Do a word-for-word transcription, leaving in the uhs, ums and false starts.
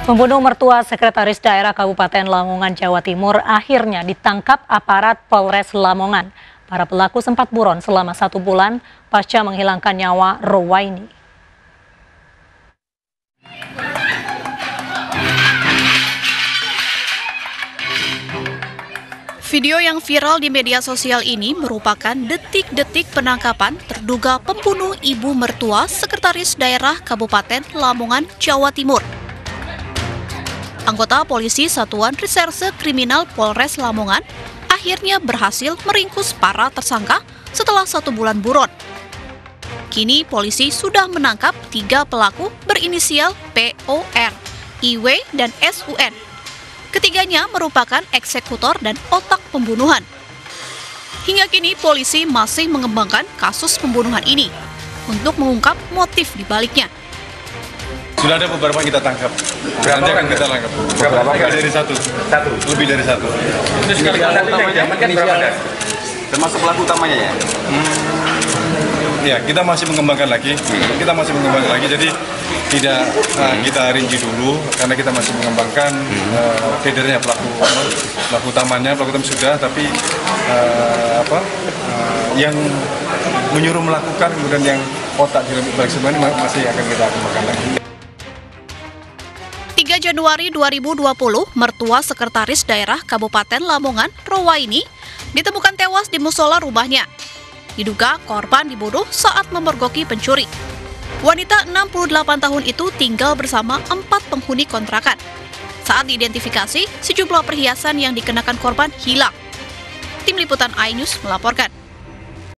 Pembunuh mertua Sekretaris Daerah Kabupaten Lamongan, Jawa Timur akhirnya ditangkap aparat Polres Lamongan. Para pelaku sempat buron selama satu bulan pasca menghilangkan nyawa Rowaini. Video yang viral di media sosial ini merupakan detik-detik penangkapan terduga pembunuh ibu mertua Sekretaris Daerah Kabupaten Lamongan, Jawa Timur. Anggota polisi Satuan Reserse Kriminal Polres Lamongan akhirnya berhasil meringkus para tersangka setelah satu bulan buron. Kini polisi sudah menangkap tiga pelaku berinisial P O R, I W, dan S U N. Ketiganya merupakan eksekutor dan otak pembunuhan. Hingga kini polisi masih mengembangkan kasus pembunuhan ini untuk mengungkap motif di baliknya. Sudah ada beberapa yang kita tangkap. Nanti akan kita tangkap. Berapa? Lebih dari satu. Satu. Lebih dari satu. Itu sekali utamanya kan berapa? Termasuk pelaku utamanya ya? Hmm, ya, kita masih mengembangkan lagi. Kita masih mengembangkan lagi. Jadi tidak uh, kita rinci dulu karena kita masih mengembangkan uh, federnya pelaku pelaku utamanya, pelaku utamanya sudah, tapi uh, apa uh, yang menyuruh melakukan kemudian yang otak di balik semua ini masih akan kita kembangkan lagi. tiga Januari dua ribu dua puluh, mertua Sekretaris Daerah Kabupaten Lamongan, Rowaini, ditemukan tewas di musola rumahnya. Diduga korban dibunuh saat memergoki pencuri. Wanita enam puluh delapan tahun itu tinggal bersama empat penghuni kontrakan. Saat diidentifikasi, sejumlah perhiasan yang dikenakan korban hilang. Tim Liputan iNews melaporkan.